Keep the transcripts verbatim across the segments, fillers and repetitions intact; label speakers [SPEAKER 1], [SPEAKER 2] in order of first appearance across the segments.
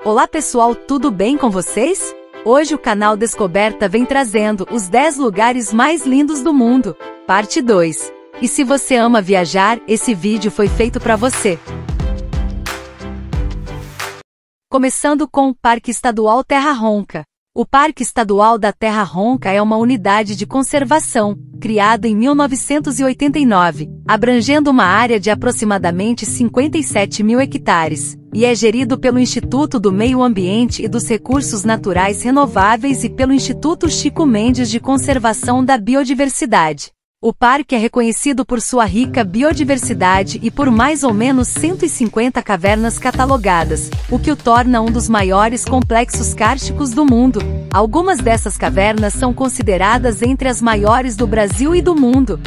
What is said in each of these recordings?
[SPEAKER 1] Olá pessoal, tudo bem com vocês? Hoje o canal Descoberta vem trazendo os dez lugares mais lindos do mundo, parte dois. E se você ama viajar, esse vídeo foi feito para você. Começando com o Parque Estadual Terra Ronca. O Parque Estadual da Terra Ronca é uma unidade de conservação, criado em mil novecentos e oitenta e nove, abrangendo uma área de aproximadamente cinquenta e sete mil hectares, e é gerido pelo Instituto do Meio Ambiente e dos Recursos Naturais Renováveis e pelo Instituto Chico Mendes de Conservação da Biodiversidade. O parque é reconhecido por sua rica biodiversidade e por mais ou menos cento e cinquenta cavernas catalogadas, o que o torna um dos maiores complexos kársticos do mundo. Algumas dessas cavernas são consideradas entre as maiores do Brasil e do mundo.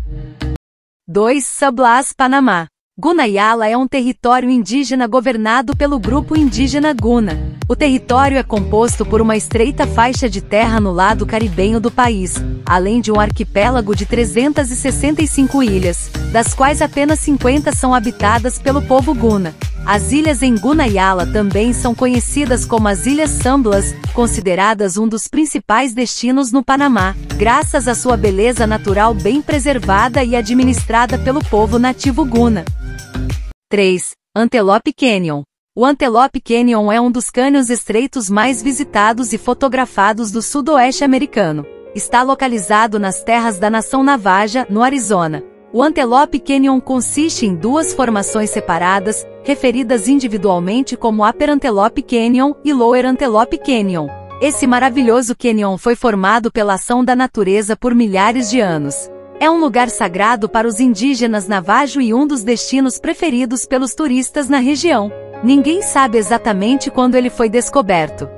[SPEAKER 1] dois. San Blas, Panamá. Guna Yala é um território indígena governado pelo grupo indígena Guna. O território é composto por uma estreita faixa de terra no lado caribenho do país, além de um arquipélago de trezentas e sessenta e cinco ilhas, das quais apenas cinquenta são habitadas pelo povo Guna. As ilhas em Guna Yala também são conhecidas como as Ilhas San Blas, consideradas um dos principais destinos no Panamá, graças à sua beleza natural bem preservada e administrada pelo povo nativo Guna. três. Antelope Canyon. O Antelope Canyon é um dos cânions estreitos mais visitados e fotografados do sudoeste americano. Está localizado nas terras da nação Navaja, no Arizona. O Antelope Canyon consiste em duas formações separadas, referidas individualmente como Upper Antelope Canyon e Lower Antelope Canyon. Esse maravilhoso canyon foi formado pela ação da natureza por milhares de anos. É um lugar sagrado para os indígenas Navajo e um dos destinos preferidos pelos turistas na região. Ninguém sabe exatamente quando ele foi descoberto.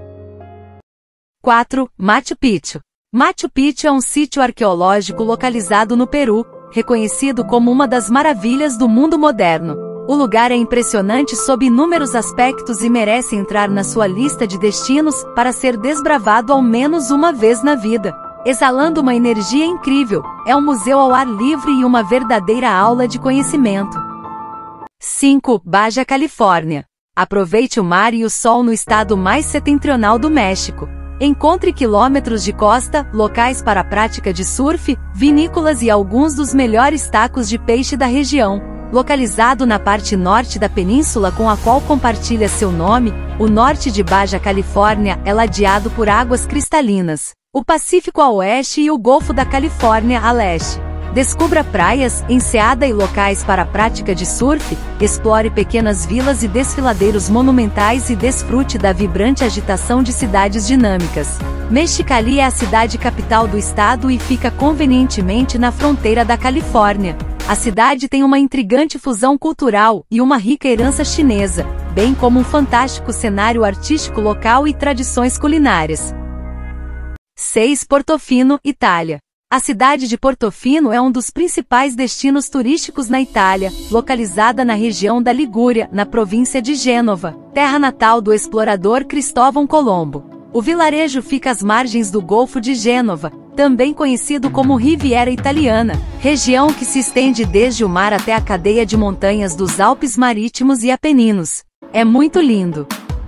[SPEAKER 1] quatro. Machu Picchu. Machu Picchu é um sítio arqueológico localizado no Peru, reconhecido como uma das maravilhas do mundo moderno. O lugar é impressionante sob inúmeros aspectos e merece entrar na sua lista de destinos para ser desbravado ao menos uma vez na vida. Exalando uma energia incrível, é um museu ao ar livre e uma verdadeira aula de conhecimento. cinco. Baja Califórnia. Aproveite o mar e o sol no estado mais setentrional do México. Encontre quilômetros de costa, locais para a prática de surf, vinícolas e alguns dos melhores tacos de peixe da região. Localizado na parte norte da península com a qual compartilha seu nome, o norte de Baja Califórnia é ladeado por águas cristalinas, o Pacífico a oeste e o Golfo da Califórnia a leste. Descubra praias, enseada e locais para a prática de surf, explore pequenas vilas e desfiladeiros monumentais e desfrute da vibrante agitação de cidades dinâmicas. Mexicali é a cidade capital do estado e fica convenientemente na fronteira da Califórnia. A cidade tem uma intrigante fusão cultural e uma rica herança chinesa, bem como um fantástico cenário artístico local e tradições culinárias. seis. Portofino, Itália. A cidade de Portofino é um dos principais destinos turísticos na Itália, localizada na região da Ligúria, na província de Gênova, terra natal do explorador Cristóvão Colombo. O vilarejo fica às margens do Golfo de Gênova, também conhecido como Riviera Italiana, região que se estende desde o mar até a cadeia de montanhas dos Alpes Marítimos e Apeninos. É muito lindo.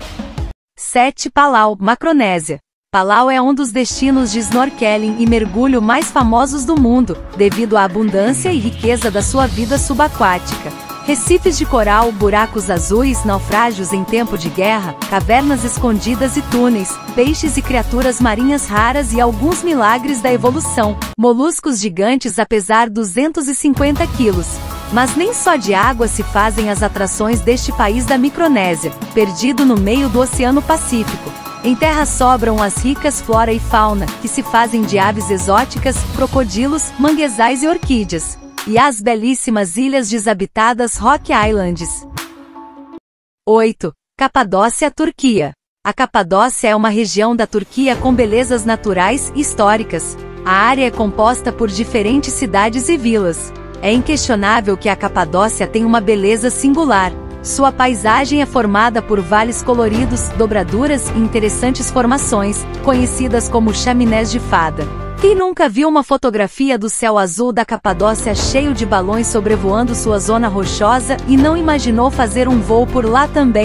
[SPEAKER 1] sete. Palau, Macronésia. Palau é um dos destinos de snorkeling e mergulho mais famosos do mundo, devido à abundância e riqueza da sua vida subaquática. Recifes de coral, buracos azuis, naufrágios em tempo de guerra, cavernas escondidas e túneis, peixes e criaturas marinhas raras e alguns milagres da evolução. Moluscos gigantes a pesar duzentos e cinquenta quilos. Mas nem só de água se fazem as atrações deste país da Micronésia, perdido no meio do Oceano Pacífico. Em terra sobram as ricas flora e fauna, que se fazem de aves exóticas, crocodilos, manguezais e orquídeas. E as belíssimas ilhas desabitadas Rock Islands. oito. Capadócia, Turquia. A Capadócia é uma região da Turquia com belezas naturais e históricas. A área é composta por diferentes cidades e vilas. É inquestionável que a Capadócia tem uma beleza singular. Sua paisagem é formada por vales coloridos, dobraduras e interessantes formações, conhecidas como chaminés de fada. Quem nunca viu uma fotografia do céu azul da Capadócia cheio de balões sobrevoando sua zona rochosa e não imaginou fazer um voo por lá também?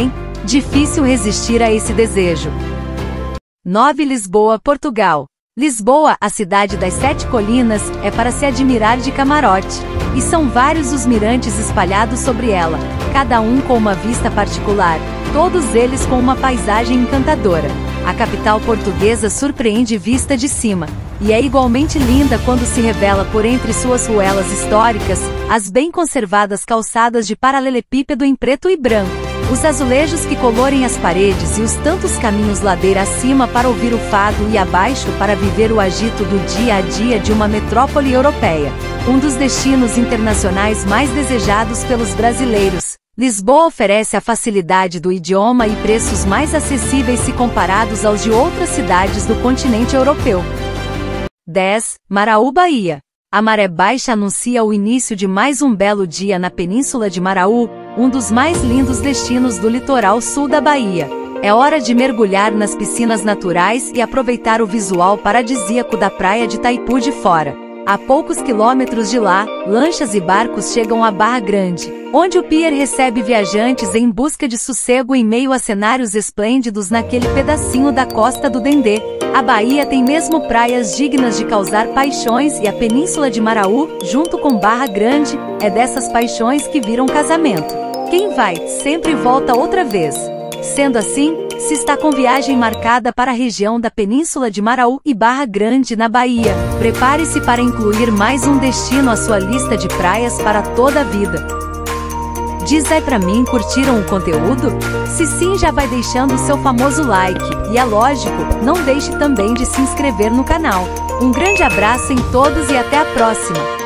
[SPEAKER 1] Difícil resistir a esse desejo. nove. Lisboa, Portugal. Lisboa, a cidade das sete colinas, é para se admirar de camarote. E são vários os mirantes espalhados sobre ela, cada um com uma vista particular, todos eles com uma paisagem encantadora. A capital portuguesa surpreende vista de cima, e é igualmente linda quando se revela por entre suas ruelas históricas, as bem conservadas calçadas de paralelepípedo em preto e branco, os azulejos que colorem as paredes e os tantos caminhos ladeira acima para ouvir o fado e abaixo para viver o agito do dia a dia de uma metrópole europeia. Um dos destinos internacionais mais desejados pelos brasileiros, Lisboa oferece a facilidade do idioma e preços mais acessíveis se comparados aos de outras cidades do continente europeu. dez. Maraú, Bahia. A maré baixa anuncia o início de mais um belo dia na Península de Maraú, um dos mais lindos destinos do litoral sul da Bahia. É hora de mergulhar nas piscinas naturais e aproveitar o visual paradisíaco da praia de Taipu de Fora. A poucos quilômetros de lá, lanchas e barcos chegam a Barra Grande, onde o pier recebe viajantes em busca de sossego em meio a cenários esplêndidos naquele pedacinho da costa do Dendê. A Bahia tem mesmo praias dignas de causar paixões e a Península de Maraú, junto com Barra Grande, é dessas paixões que viram casamento. Quem vai, sempre volta outra vez. Sendo assim, se está com viagem marcada para a região da Península de Maraú e Barra Grande na Bahia, prepare-se para incluir mais um destino à sua lista de praias para toda a vida. Diz aí pra mim, curtiram o conteúdo? Se sim, já vai deixando o seu famoso like, e é lógico, não deixe também de se inscrever no canal. Um grande abraço em todos e até a próxima!